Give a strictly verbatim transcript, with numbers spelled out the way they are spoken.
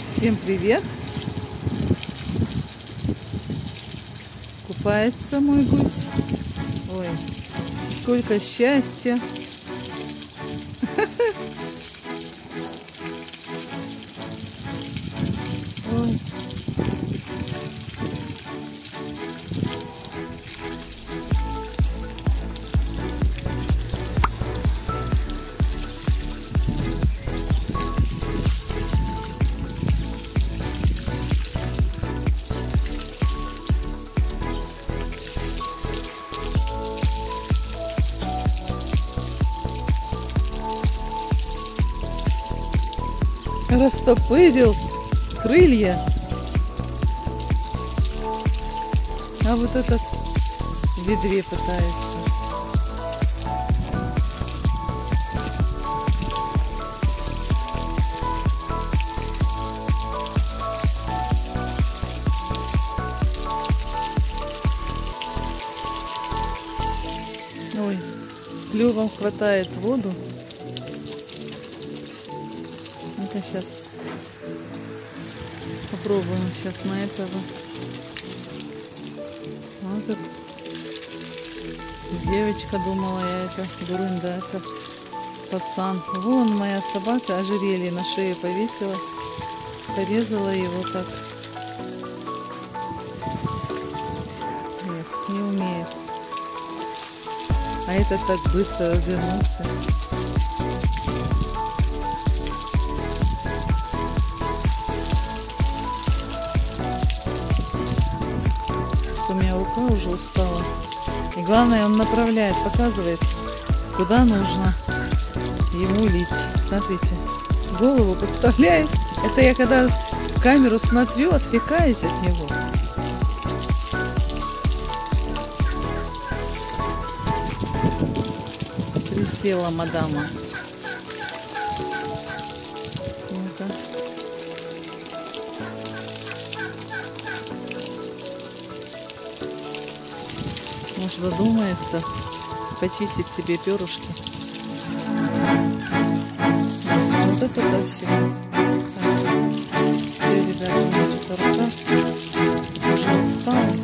Всем привет! Купается мой гусь. Ой, сколько счастья! Ой. Растопырил крылья, а вот этот в ведре пытается. Ой, клювом хватает воду. Это сейчас попробуем сейчас на этого. Вот как девочка думала, я это дурында, это пацан. Вон моя собака ожерелье на шее повесила, порезала его так. Нет, не умеет. А этот так быстро развернулся. У меня рука уже устала. И главное, он направляет, показывает, куда нужно ему лить. Смотрите, голову подставляет. Это я когда в камеру смотрю, отвлекаюсь от него. Присела мадама. Ну-ка. Может, задумается почистить себе перышки. Вот это да, все. Все, ребята, эта рука уже устала.